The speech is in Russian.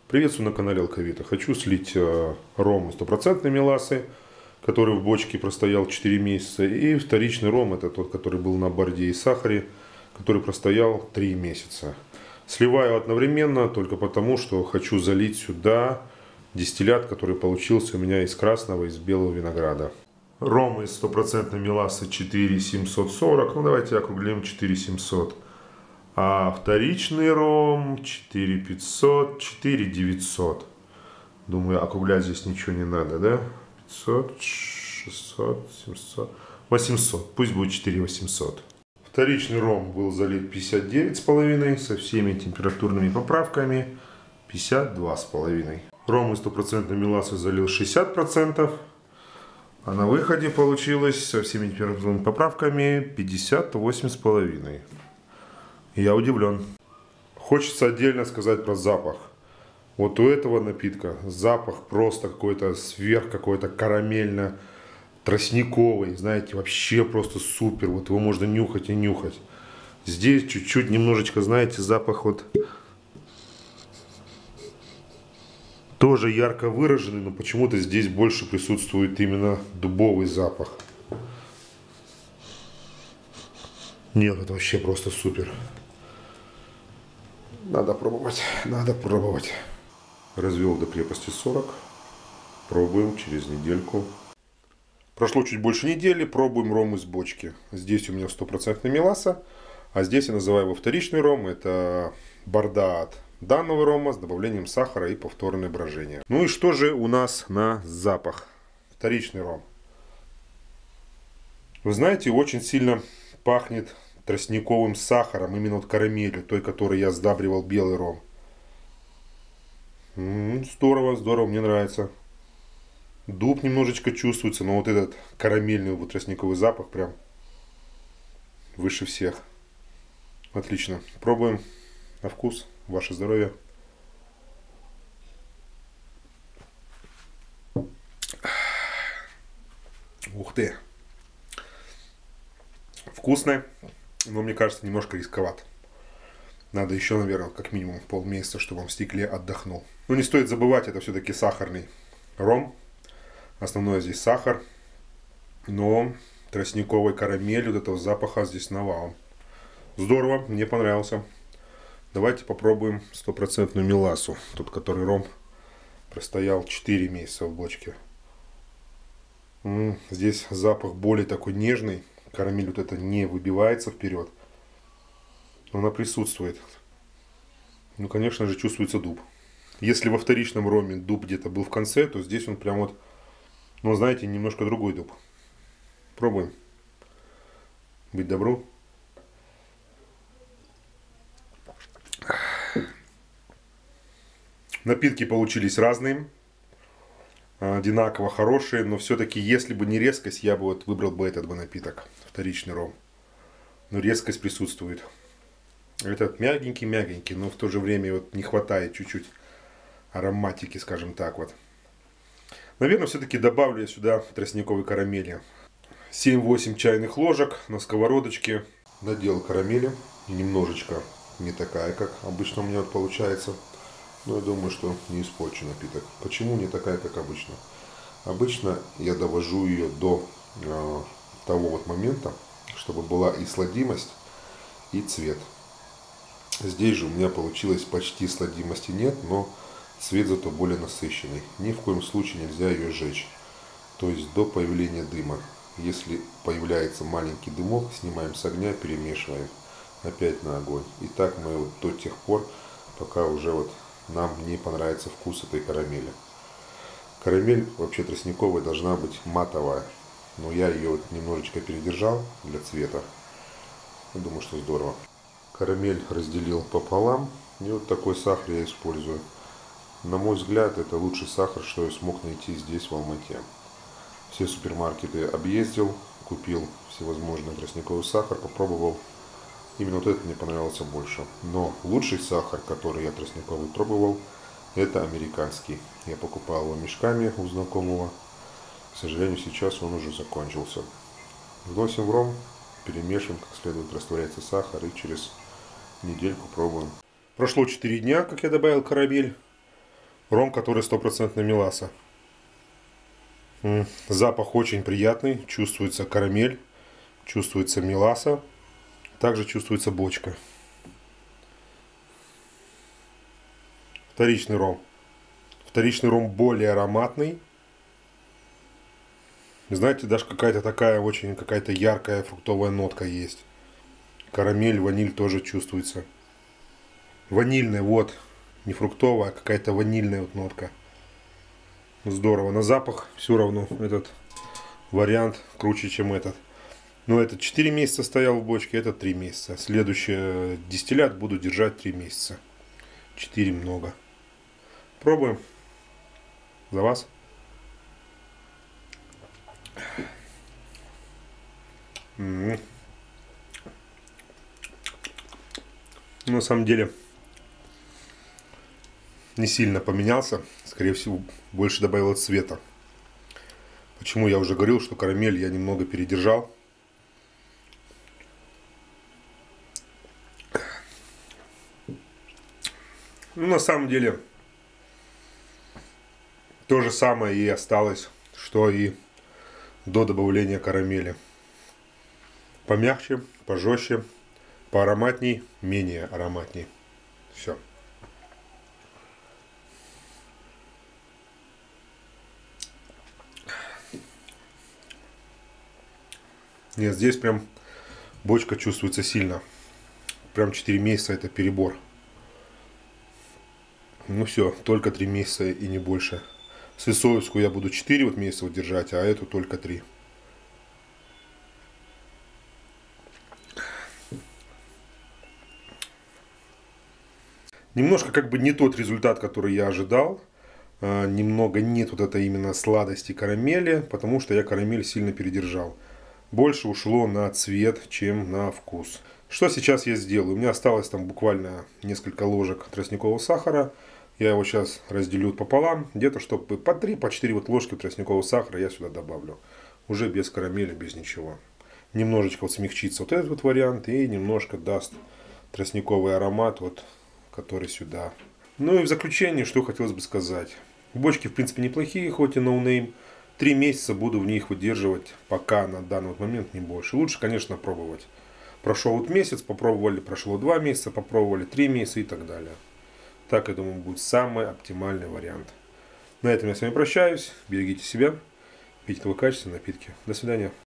Приветствую на канале Алкавита. Хочу слить ром стопроцентной мелассы, который в бочке простоял 4 месяца. И вторичный ром, это тот, который был на борде и сахаре, который простоял 3 месяца. Сливаю одновременно только потому, что хочу залить сюда дистиллят, который получился у меня из красного, из белого винограда. Ром из стопроцентной мелассы 4740, ну давайте округлим 4700. А вторичный ром 4500, 4900. Думаю, округлять здесь ничего не надо, да? 500, 600, 700, 800. Пусть будет 4800. Вторичный ром был залит 59,5 со всеми температурными поправками. 52,5. Ром из стопроцентной мелассы залил 60%. А на выходе получилось со всеми температурными поправками 58,5. Я удивлен. Хочется отдельно сказать про запах. Вот у этого напитка запах просто какой-то какой-то карамельно-тростниковый. Знаете, вообще просто супер. Вот его можно нюхать и нюхать. Здесь чуть-чуть немножечко, знаете, запах вот тоже ярко выраженный, но почему-то здесь больше присутствует именно дубовый запах. Нет, это вообще просто супер. Надо пробовать, надо пробовать. Развел до крепости 40. Пробуем через недельку. Прошло чуть больше недели, пробуем ром из бочки. Здесь у меня 100% меласса, а здесь я называю его вторичный ром. Это борда от данного рома с добавлением сахара и повторное брожение. Ну и что же у нас на запах? Вторичный ром. Вы знаете, очень сильно пахнет тростниковым сахаром, именно вот карамелью, той, которой я сдабривал белый ром. Здорово, здорово, мне нравится. Дуб немножечко чувствуется, но вот этот карамельный вот тростниковый запах прям выше всех. Отлично. Пробуем на вкус. Ваше здоровье. Ух ты. Вкусный. Но мне кажется, немножко рисковат. Надо еще, наверное, как минимум полмесяца, чтобы он в стекле отдохнул. Но не стоит забывать, это все-таки сахарный ром. Основное здесь сахар. Но тростниковой карамель, вот этого запаха здесь навалом. Здорово, мне понравился. Давайте попробуем стопроцентную мелассу. Тот, который ром простоял 4 месяца в бочке. Здесь запах более такой нежный. Карамель вот это не выбивается вперед. Но она присутствует. Ну, конечно же, чувствуется дуб. Если во вторичном роме дуб где-то был в конце, то здесь он прям вот, ну, знаете, немножко другой дуб. Пробуем. Быть добру. Напитки получились разные. Одинаково хорошие, но все-таки, если бы не резкость, я бы вот выбрал бы этот бы напиток, вторичный ром. Но резкость присутствует. Этот мягенький, но в то же время вот не хватает чуть-чуть ароматики, скажем так вот. Наверное, все-таки добавлю я сюда тростниковой карамели. 7-8 чайных ложек на сковородочке. Наделал карамели, немножечко не такая, как обычно у меня вот получается. Но я думаю, что не испорчу напиток. Почему не такая, как обычно? Обычно я довожу ее до того вот момента, чтобы была и сладимость, и цвет. Здесь же у меня получилось почти сладимости нет, но цвет зато более насыщенный. Ни в коем случае нельзя ее сжечь. То есть до появления дыма. Если появляется маленький дымок, снимаем с огня, перемешиваем. Опять на огонь. И так мы вот до тех пор, пока уже вот нам не понравится вкус этой карамели. Карамель вообще тростниковая должна быть матовая. Но я ее вот немножечко передержал для цвета. Я думаю, что здорово. Карамель разделил пополам. И вот такой сахар я использую. На мой взгляд, это лучший сахар, что я смог найти здесь, в Алмате. Все супермаркеты объездил, купил всевозможный тростниковый сахар, попробовал. Именно вот это мне понравился больше. Но лучший сахар, который я тростниковый пробовал, это американский. Я покупал его мешками у знакомого. К сожалению, сейчас он уже закончился. Вносим в ром, перемешиваем, как следует, растворяется сахар и через недельку пробуем. Прошло 4 дня, как я добавил карамель. Ром, который 100% меласа. Запах очень приятный. Чувствуется карамель, чувствуется меласа. Также чувствуется бочка. Вторичный ром. Вторичный ром более ароматный. Знаете, даже какая-то такая очень какая-то яркая фруктовая нотка есть. Карамель, ваниль тоже чувствуется. Ванильная, вот. Не фруктовая, а какая-то ванильная вот нотка. Здорово. На запах все равно этот вариант круче, чем этот. Но этот 4 месяца стоял в бочке, этот 3 месяца. Следующий дистиллят буду держать 3 месяца. 4 много. Пробуем. За вас. На самом деле не сильно поменялся. Скорее всего, больше добавил цвета. Почему я уже говорил, что карамель я немного передержал. Ну, на самом деле, то же самое и осталось, что и до добавления карамели. Помягче, пожестче, поароматней, менее ароматней. Все. Нет, здесь прям бочка чувствуется сильно. Прям 4 месяца это перебор. Ну все, только 3 месяца и не больше. Сысоевскую я буду 4 вот месяца держать, а эту только 3. Немножко как бы не тот результат, который я ожидал. Немного нет вот этой именно сладости карамели, потому что я карамель сильно передержал. Больше ушло на цвет, чем на вкус. Что сейчас я сделаю? У меня осталось там буквально несколько ложек тростникового сахара. Я его сейчас разделю пополам. Где-то, чтобы по 3-4 вот ложки тростникового сахара я сюда добавлю. Уже без карамели, без ничего. Немножечко вот смягчится вот этот вот вариант. И немножко даст тростниковый аромат, вот, который сюда. Ну и в заключение, что хотелось бы сказать. Бочки, в принципе, неплохие, хоть и ноунейм. 3 месяца буду в них выдерживать, пока на данный вот момент не больше. Лучше, конечно, пробовать. Прошел вот месяц, попробовали, прошло 2 месяца, попробовали 3 месяца и так далее. Так, я думаю, будет самый оптимальный вариант. На этом я с вами прощаюсь. Берегите себя. Пейте только качественные напитки. До свидания.